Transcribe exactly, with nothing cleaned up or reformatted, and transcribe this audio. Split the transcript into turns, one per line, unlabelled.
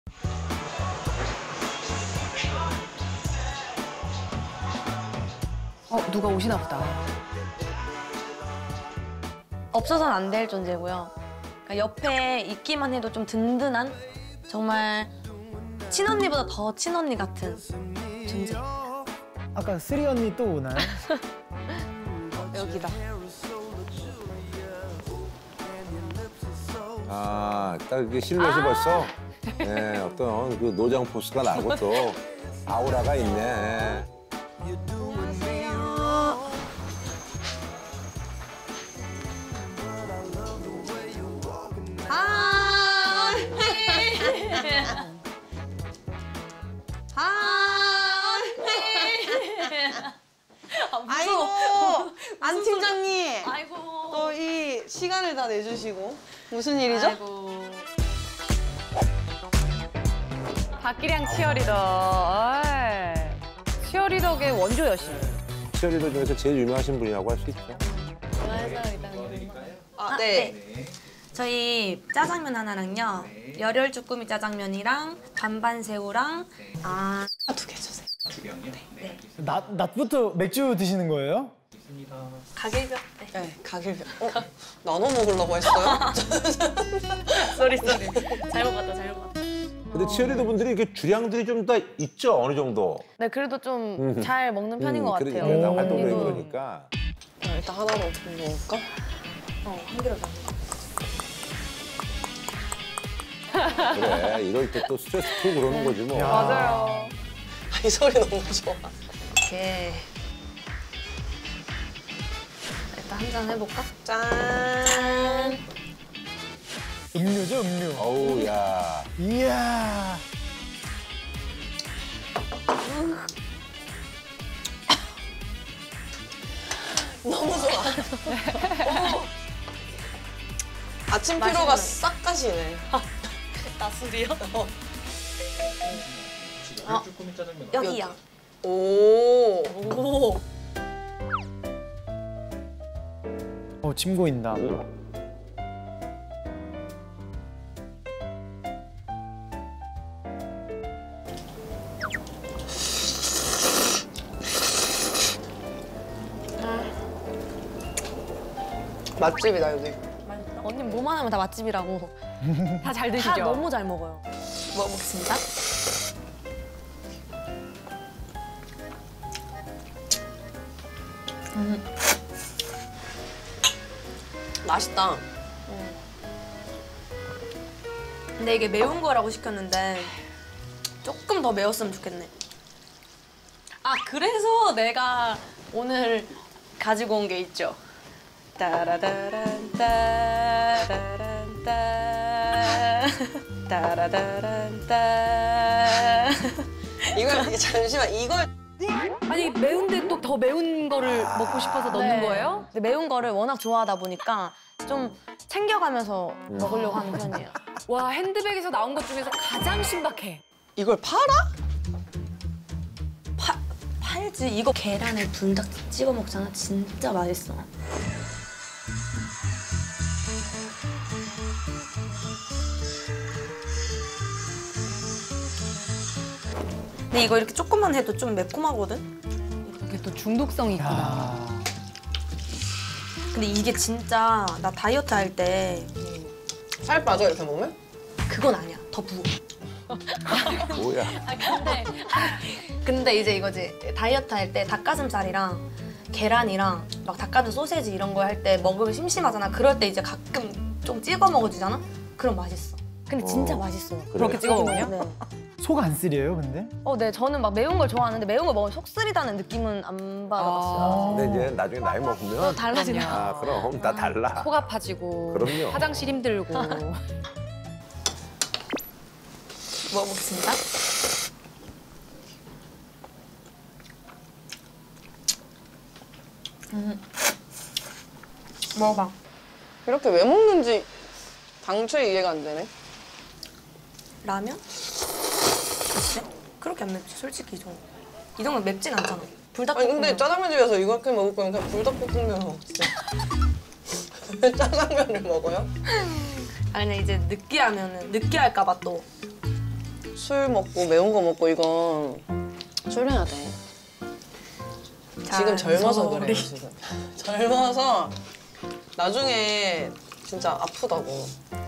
어, 누가 오시나 보다.
없어서는 안 될 존재고요. 그러니까 옆에 있기만 해도 좀 든든한 정말 친언니보다 더 친언니 같은 존재.
아까 쓰리 언니 또 오나요?
여기다.
아, 딱 이게 실루엣이 아 벌써 네, 어떤 그 노장 포스가 나고 또 아우라가 있네.
아,
아이고, 안 팀장님.
아이고.
또 이 시간을 다 내주시고 무슨 일이죠?
아이고.
박기량 치어리더. 어이. 치어리더계 원조 여신.
치어리더 중에서 제일 유명하신 분이라고 할 수 있죠.
좋아해서 일단.
아, 네.
네. 저희 짜장면 하나랑요. 열혈 쭈꾸미 짜장면이랑 반반 새우랑 아, 두 개 주세요.
두 병이요? 네.
낮, 낮부터 맥주 드시는 거예요?
가게병. 네.
네, 가길병. 어? 나눠 먹으려고 했어요?
쏘리 쏘리. 잘못 봤다 잘못 봤다.
근데 치어리더 분들이 이렇게 주량들이 좀 다 있죠, 어느 정도.
네, 그래도 좀 잘 먹는 편인
음,
것 같아요.
그러니까 나 활동도
그리고-
그러니까.
자, 일단 하나로 먹을까?
어, 한 개로 다.
그래, 이럴 때 또 스트레스 풀고 그러는 거지 뭐.
야.
맞아요.
아, 이 소리 너무 좋아.
오케이. 일단 한 잔 해볼까?
짠.
음료죠, 음료.
어우, 야.
이야.
너무 좋아. 어. 아침 피로가
맛있는.
싹 가시네.
나 술이요?
어.
어. 쭈꾸미 짜장면
여기야.
오.
오.
어, 침 고인다.
맛집이다, 여기.
언니 뭐만 하면 다 맛집이라고.
다 잘
다
드시죠?
너무 잘 먹어요. 먹어보겠습니다. 음.
맛있다.
근데 이게 매운 거라고 시켰는데 조금 더 매웠으면 좋겠네. 아, 그래서 내가 오늘 가지고 온 게 있죠. 따라다란 따라란 따 따라다란 따
이걸, 잠시만, 이걸.
아니 매운데 또 더 매운 거를 먹고 싶어서 넣는
네.
거예요?
근데 매운 거를 워낙 좋아하다 보니까 좀 챙겨가면서 먹으려고 하는 편이에요.
와 핸드백에서 나온 것 중에서 가장 신박해.
이걸 팔아?
파, 팔지. 이거 계란에 불닭 찍어 먹잖아. 진짜 맛있어. 근데 이거 이렇게 조금만 해도 좀 매콤하거든?
이게 또 중독성이 있구나.
아.
근데 이게 진짜 나 다이어트 할 때
살 빠져, 이렇게 먹으면?
그건 아니야. 더 부어.
뭐야.
아, 근데 근데 이제 이거지. 다이어트 할 때 닭가슴살이랑 계란이랑 막 닭가슴 소세지 이런 거 할 때 먹으면 심심하잖아. 그럴 때 이제 가끔 좀 찍어 먹어주잖아? 그럼 맛있어. 근데 진짜
어.
맛있어요.
그렇게
찍어 먹으면?
네.
속 안 쓰려요, 근데?
어, 네. 저는 막 매운 걸 좋아하는데 매운 걸 먹으면 속 쓰리다는 느낌은 안 받아봤어요.
근데 이제 나중에 나이 먹으면
달라지네.
아, 그럼 다 달라.
속 아파지고
그럼요.
화장실 힘들고.
먹어보겠습니다. 음. 먹어봐.
이렇게 왜 먹는지 당초에 이해가 안 되네.
라면? 그래? 그렇게 안 맵지, 솔직히 이 정도. 이 정도 맵진 않잖아.
아니,
불닭볶음면.
근데 짜장면집에서 이렇게 먹을 거면 그냥 불닭볶음면을 먹지. 왜 짜장면을 먹어요?
아니, 근데 이제 느끼하면은 느끼할까 봐 또
술 먹고 매운 거 먹고 이건 줄여야 돼. 지금 젊어서
소리.
그래요, 지금. 젊어서 나중에 진짜 아프다고.